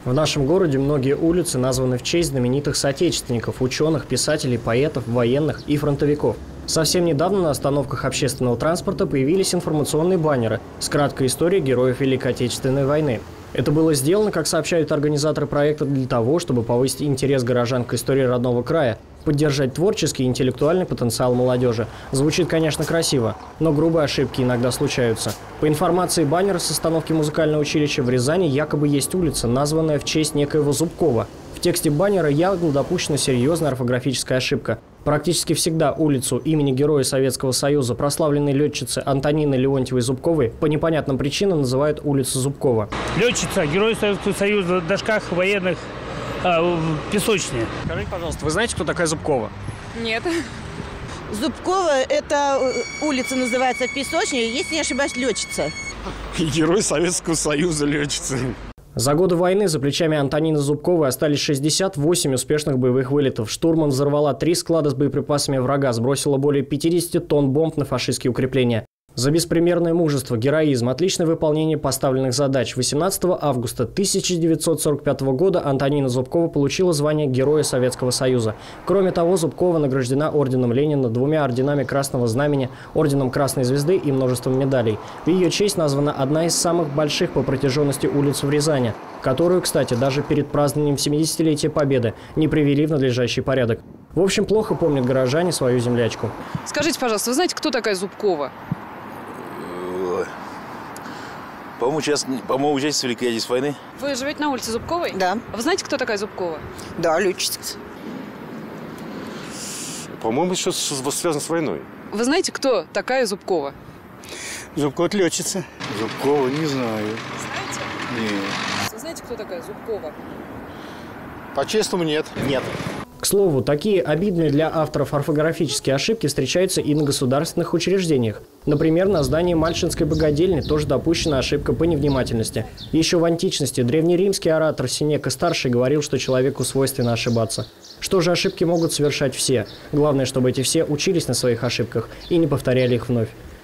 В нашем городе многие улицы названы в честь знаменитых соотечественников, ученых, писателей, поэтов, военных и фронтовиков. Совсем недавно на остановках общественного транспорта появились информационные баннеры с краткой историей героев Великой Отечественной войны. Это было сделано, как сообщают организаторы проекта, для того, чтобы повысить интерес горожан к истории родного края, поддержать творческий и интеллектуальный потенциал молодежи. Звучит, конечно, красиво, но грубые ошибки иногда случаются. По информации баннера с остановки музыкального училища в Рязани якобы есть улица, названная в честь некоего Зубкова. В тексте баннера явно допущена серьезная орфографическая ошибка. Практически всегда улицу имени Героя Советского Союза, прославленной летчицы Антонины Леонтьевой-Зубковой, по непонятным причинам называют улицу Зубкова. Летчица, Герой Советского Союза, в дошках военных, песочнице. Скажите, пожалуйста, вы знаете, кто такая Зубкова? Нет. Зубкова – это улица называется Песочная, если не ошибаюсь, летчица. Герой Советского Союза, летчица. За годы войны за плечами Антонины Зубковой остались 68 успешных боевых вылетов. Штурман взорвала 3 склада с боеприпасами врага, сбросила более 50 тонн бомб на фашистские укрепления. За беспримерное мужество, героизм, отличное выполнение поставленных задач 18 августа 1945 года Антонина Зубкова получила звание Героя Советского Союза. Кроме того, Зубкова награждена орденом Ленина, 2 орденами Красного Знамени, орденом Красной Звезды и множеством медалей. В ее честь названа одна из самых больших по протяженности улиц в Рязани, которую, кстати, даже перед празднованием 70-летия Победы не привели в надлежащий порядок. В общем, плохо помнят горожане свою землячку. Скажите, пожалуйста, вы знаете, кто такая Зубкова? По-моему, участница Великой Отечественной войны. Вы живете на улице Зубковой? Да. Вы знаете, кто такая Зубкова? Да, летчица. По-моему, что связано с войной. Вы знаете, кто такая Зубкова? Зубкова летчица. Зубкова не знаю. Знаете? Нет. Вы знаете, кто такая Зубкова? По-честному, нет. Нет. К слову, такие обидные для авторов орфографические ошибки встречаются и на государственных учреждениях. Например, на здании Мальшинской богадельни тоже допущена ошибка по невнимательности. Еще в античности древнеримский оратор Сенека-старший говорил, что человеку свойственно ошибаться. Что же, ошибки могут совершать все. Главное, чтобы эти все учились на своих ошибках и не повторяли их вновь.